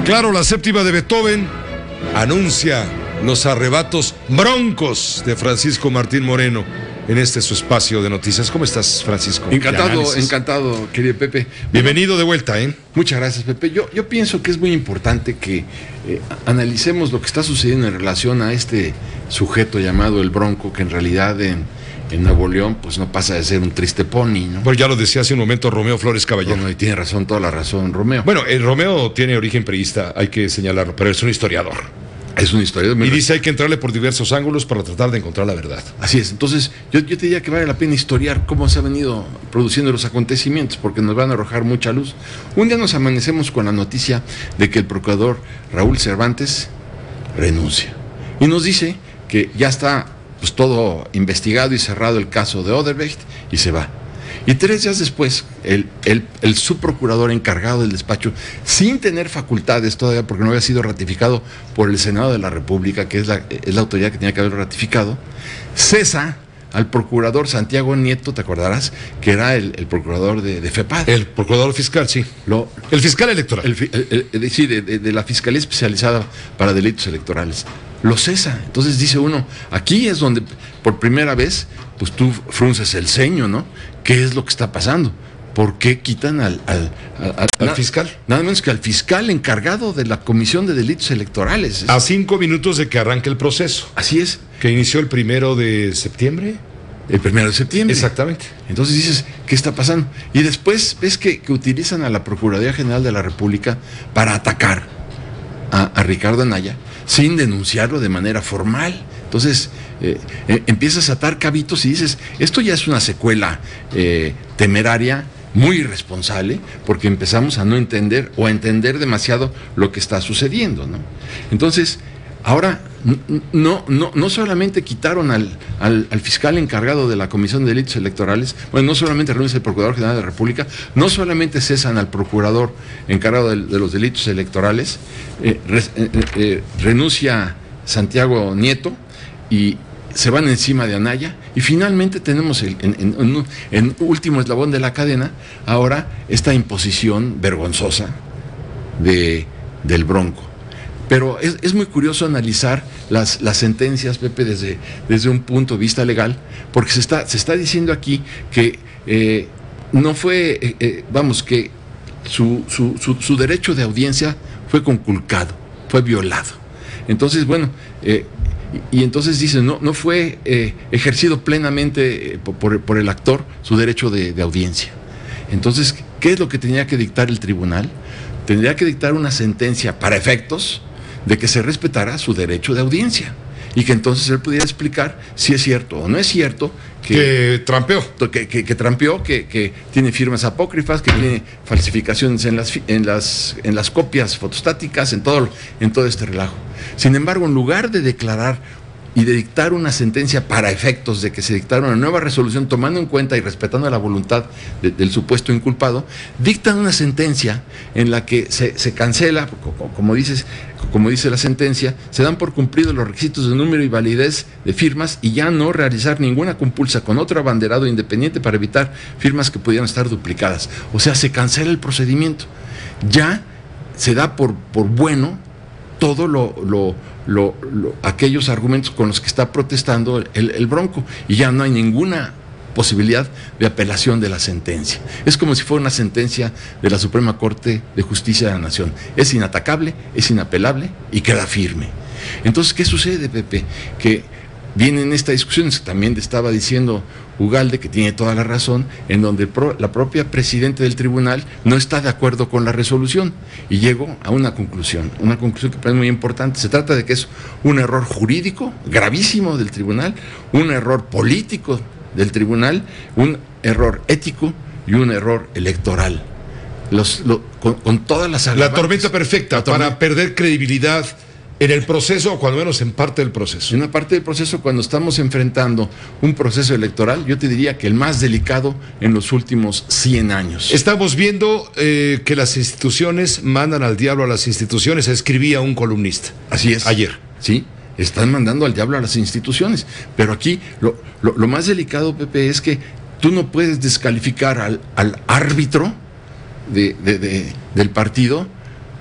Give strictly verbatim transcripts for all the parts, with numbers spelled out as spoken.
Claro, la séptima de Beethoven anuncia los arrebatos broncos de Francisco Martín Moreno en este su espacio de noticias. ¿Cómo estás, Francisco? Encantado, encantado, querido Pepe. Bienvenido de vuelta, ¿eh? Muchas gracias, Pepe. Yo, yo pienso que es muy importante que eh, analicemos lo que está sucediendo en relación a este sujeto llamado el Bronco, que en realidad en, en Nuevo León pues no pasa de ser un triste pony, ¿no? Pues ya lo decía hace un momento Romeo Flores Caballero. Bueno, y tiene razón, toda la razón, Romeo. Bueno, el Romeo tiene origen priista, hay que señalarlo, pero es un historiador. Es una historia. Y dice hay que entrarle por diversos ángulos para tratar de encontrar la verdad. Así es. Entonces, yo, yo te diría que vale la pena historiar cómo se han venido produciendo los acontecimientos, porque nos van a arrojar mucha luz. Un día nos amanecemos con la noticia de que el procurador Raúl Cervantes renuncia. Y nos dice que ya está pues, todo investigado y cerrado el caso de Odebrecht y se va. Y tres días después, el, el, el subprocurador encargado del despacho, sin tener facultades todavía, porque no había sido ratificado por el Senado de la República, que es la, es la autoridad que tenía que haberlo ratificado, cesa al procurador Santiago Nieto, te acordarás, que era el, el procurador de, de FEPAD. El procurador fiscal, sí. Lo, el fiscal electoral. El, el, el, sí, de, de, de la Fiscalía Especializada para Delitos Electorales. Lo cesa. Entonces dice uno, aquí es donde por primera vez, pues tú frunces el ceño, ¿no? ¿Qué es lo que está pasando? ¿Por qué quitan al, al, al, al, ¿Al na, fiscal? Nada menos que al fiscal encargado de la Comisión de Delitos Electorales. A cinco minutos de que arranque el proceso. Así es. Que inició el primero de septiembre. El primero de septiembre. Exactamente. Entonces dices, ¿qué está pasando? Y después ves que, que utilizan a la Procuraduría General de la República para atacar a, a Ricardo Anaya sin denunciarlo de manera formal. Entonces eh, eh, empiezas a atar cabitos y dices, esto ya es una secuela eh, temeraria, muy irresponsable, porque empezamos a no entender o a entender demasiado lo que está sucediendo, ¿no? Entonces, ahora no, no, no solamente quitaron al, al, al fiscal encargado de la Comisión de Delitos Electorales, bueno, no solamente renuncia el Procurador General de la República, no solamente cesan al procurador encargado de, de los delitos electorales, eh, re, eh, eh, renuncia Santiago Nieto y se van encima de Anaya, y finalmente tenemos el, en, en, en, en último eslabón de la cadena ahora esta imposición vergonzosa de, del Bronco. Pero es, es muy curioso analizar las, las sentencias, Pepe, desde, desde un punto de vista legal, porque se está, se está diciendo aquí que eh, no fue, eh, eh, vamos, que su, su, su, su derecho de audiencia fue conculcado, fue violado. Entonces, bueno, eh, y, y entonces dicen, no, no fue eh, ejercido plenamente eh, por, por el actor su derecho de, de audiencia. Entonces, ¿qué es lo que tenía que dictar el tribunal? Tendría que dictar una sentencia para efectos de que se respetara su derecho de audiencia y que entonces él pudiera explicar si es cierto o no es cierto que, que trampeó, que, que, que trampeó, que, que tiene firmas apócrifas, que tiene falsificaciones en las, en las, en las copias fotostáticas, en todo, en todo este relajo. Sin embargo, en lugar de declarar y de dictar una sentencia para efectos de que se dictara una nueva resolución tomando en cuenta y respetando la voluntad de, del supuesto inculpado, dictan una sentencia en la que se, se cancela, como dices, como dice la sentencia, se dan por cumplidos los requisitos de número y validez de firmas y ya no realizar ninguna compulsa con otro abanderado independiente para evitar firmas que pudieran estar duplicadas. O sea, se cancela el procedimiento. Ya se da por, por bueno todo lo, lo, lo, lo aquellos argumentos con los que está protestando el, el Bronco, y ya no hay ninguna posibilidad de apelación de la sentencia. Es como si fuera una sentencia de la Suprema Corte de Justicia de la Nación. Es inatacable, es inapelable y queda firme. Entonces, ¿qué sucede, Pepe? Que viene en esta discusión, también estaba diciendo Ugalde, que tiene toda la razón, en donde pro, la propia presidenta del tribunal no está de acuerdo con la resolución y llegó a una conclusión, una conclusión que parece muy importante. Se trata de que es un error jurídico gravísimo del tribunal, un error político del tribunal, un error ético y un error electoral. Los, lo, con, con todas las agravantes, la tormenta perfecta la tormenta. Para perder credibilidad en el proceso, o cuando menos en parte del proceso. En una parte del proceso, cuando estamos enfrentando un proceso electoral, yo te diría que el más delicado en los últimos cien años. Estamos viendo eh, que las instituciones mandan al diablo a las instituciones, escribía un columnista. Así es. Ayer. Sí, están mandando al diablo a las instituciones. Pero aquí lo, lo, lo más delicado, Pepe, es que tú no puedes descalificar al, al árbitro de, de, de, del partido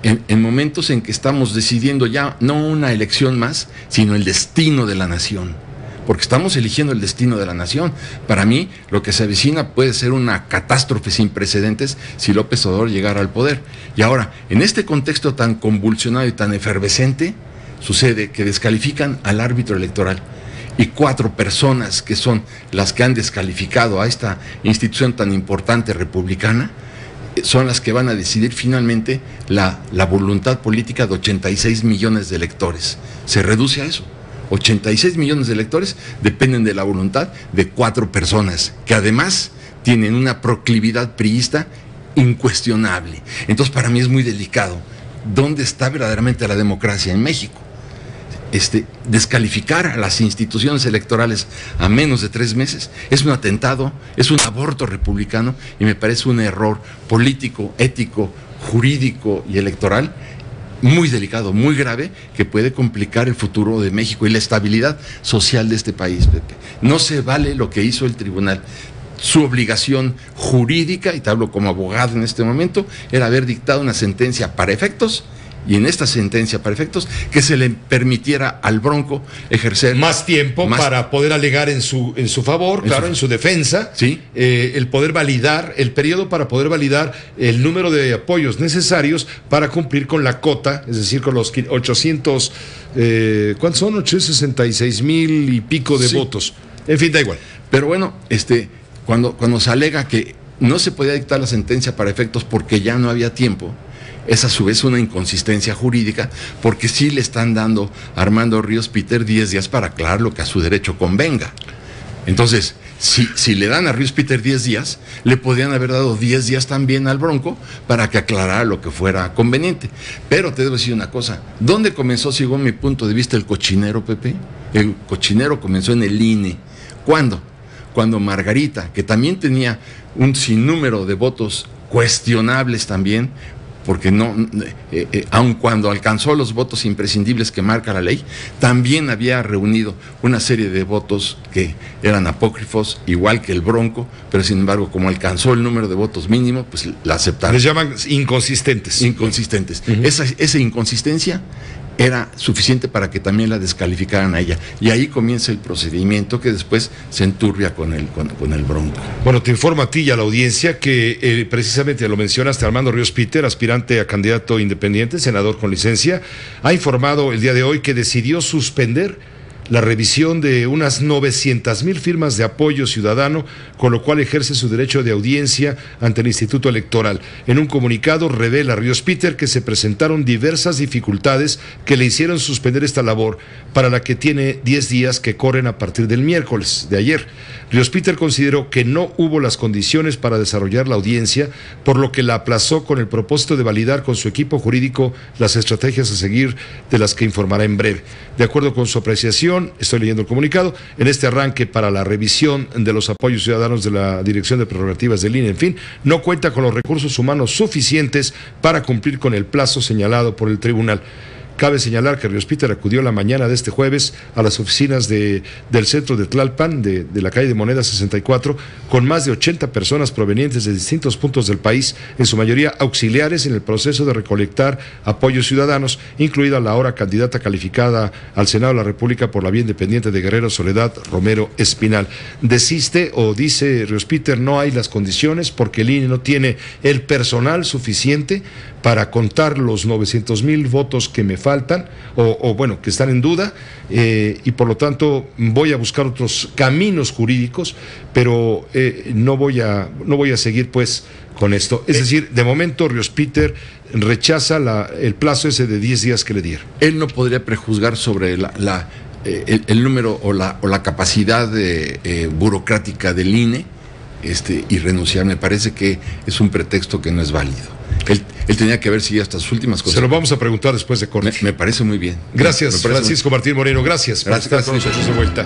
en, en momentos en que estamos decidiendo ya no una elección más, sino el destino de la nación. Porque estamos eligiendo el destino de la nación. Para mí, lo que se avecina puede ser una catástrofe sin precedentes si López Obrador llegara al poder. Y ahora, en este contexto tan convulsionado y tan efervescente, sucede que descalifican al árbitro electoral. Y cuatro personas que son las que han descalificado a esta institución tan importante republicana, son las que van a decidir finalmente la, la voluntad política de ochenta y seis millones de electores. Se reduce a eso. ochenta y seis millones de electores dependen de la voluntad de cuatro personas, que además tienen una proclividad priista incuestionable. Entonces, para mí es muy delicado. ¿Dónde está verdaderamente la democracia en México? Este, descalificar a las instituciones electorales a menos de tres meses es un atentado, es un aborto republicano, y me parece un error político, ético, jurídico y electoral muy delicado, muy grave, que puede complicar el futuro de México y la estabilidad social de este país, Pepe. No se vale lo que hizo el tribunal. Su obligación jurídica, y te hablo como abogado en este momento, era haber dictado una sentencia para efectos, y en esta sentencia para efectos, que se le permitiera al Bronco ejercer más tiempo más... para poder alegar en su, en su favor, en claro, su... en su defensa, ¿sí? eh, el poder validar, el periodo para poder validar el número de apoyos necesarios para cumplir con la cota, es decir, con los ochocientos, eh, ¿cuántos son? ochocientos sesenta y seis mil y pico de sí. votos. En fin, da igual. Pero bueno, este, cuando, cuando se alega que no se podía dictar la sentencia para efectos porque ya no había tiempo, es a su vez una inconsistencia jurídica, porque sí le están dando a Armando Ríos Peter diez días para aclarar lo que a su derecho convenga. Entonces, si, si le dan a Ríos Peter diez días, le podrían haber dado diez días también al Bronco para que aclarara lo que fuera conveniente. Pero te debo decir una cosa, ¿dónde comenzó, según mi punto de vista, el cochinero, Pepe? El cochinero comenzó en el I N E. ¿Cuándo? Cuando Margarita, que también tenía un sinnúmero de votos cuestionables también, porque no, eh, eh, aun cuando alcanzó los votos imprescindibles que marca la ley, también había reunido una serie de votos que eran apócrifos, igual que el Bronco, pero sin embargo, como alcanzó el número de votos mínimo, pues la aceptaron. Les llaman inconsistentes. Inconsistentes. Uh-huh. Esa, esa inconsistencia era suficiente para que también la descalificaran a ella. Y ahí comienza el procedimiento que después se enturbia con el, con, con el Bronco. Bueno, te informo a ti y a la audiencia que eh, precisamente lo mencionaste, Armando Ríos Peter, aspirante a candidato independiente, senador con licencia, ha informado el día de hoy que decidió suspender la revisión de unas novecientas mil firmas de apoyo ciudadano, con lo cual ejerce su derecho de audiencia ante el Instituto Electoral. En un comunicado revela Ríos Peter que se presentaron diversas dificultades que le hicieron suspender esta labor, para la que tiene diez días que corren a partir del miércoles de ayer. Ríos Peter consideró que no hubo las condiciones para desarrollar la audiencia, por lo que la aplazó con el propósito de validar con su equipo jurídico las estrategias a seguir, de las que informará en breve. De acuerdo con su apreciación, estoy leyendo el comunicado, en este arranque para la revisión de los apoyos ciudadanos de la Dirección de Prerrogativas del I N E, en fin, no cuenta con los recursos humanos suficientes para cumplir con el plazo señalado por el tribunal. Cabe señalar que Ríos Peter acudió la mañana de este jueves a las oficinas de, del centro de Tlalpan, de, de la calle de Moneda sesenta y cuatro, con más de ochenta personas provenientes de distintos puntos del país, en su mayoría auxiliares en el proceso de recolectar apoyos ciudadanos, incluida la ahora candidata calificada al Senado de la República por la vía independiente de Guerrero, Soledad Romero Espinal. Desiste o dice Ríos Peter, no hay las condiciones porque el I N E no tiene el personal suficiente para contar los novecientos mil votos que me faltan, o, o bueno, que están en duda, eh, y por lo tanto voy a buscar otros caminos jurídicos, pero eh, no voy a, no voy a seguir pues con esto. Es eh, decir, de momento Ríos Peter rechaza la, el plazo ese de diez días que le dieron. Él no podría prejuzgar sobre la, la, eh, el, el número o la, o la capacidad de, eh, burocrática del I N E, este, y renunciar. Me parece que es un pretexto que no es válido. Él, él tenía que haber seguido hasta sus últimas cosas. Se lo vamos a preguntar después de corte. Me, me parece muy bien. Gracias, Francisco muy... Martín Moreno. Gracias, gracias por estar con nosotros de vuelta.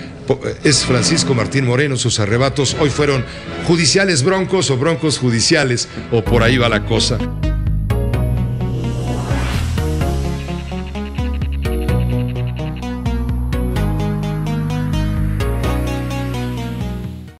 Es Francisco Martín Moreno. Sus arrebatos hoy fueron judiciales broncos o broncos judiciales, o por ahí va la cosa.